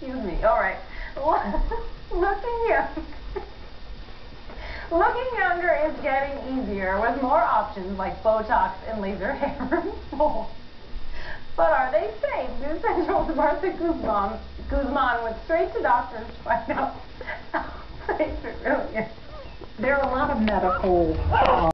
Excuse me. All right. Looking young. Looking younger is getting easier with more options like Botox and laser hair removal. But are they safe? News Central's Martha Guzman went straight to doctors to find out how safe it really is. There are a lot of medical